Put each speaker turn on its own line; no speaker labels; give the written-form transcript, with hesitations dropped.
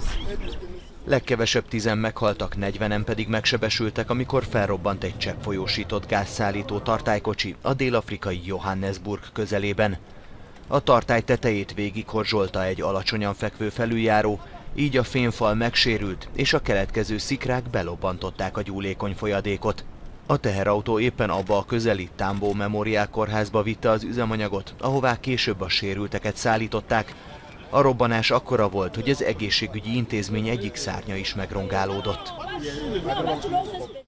Legkevesebb 10 meghaltak, 40-en pedig megsebesültek, amikor felrobbant egy cseppfolyósított gázszállító tartálykocsi a dél-afrikai Johannesburg közelében. A tartály tetejét végighorzsolta egy alacsonyan fekvő felüljáró, így a fémfal megsérült, és a keletkező szikrák belobbantották a gyúlékony folyadékot. A teherautó éppen abba a közeli Tambo Memorial kórházba vitte az üzemanyagot, ahová később a sérülteket szállították. A robbanás akkora volt, hogy az egészségügyi intézmény egyik szárnya is megrongálódott.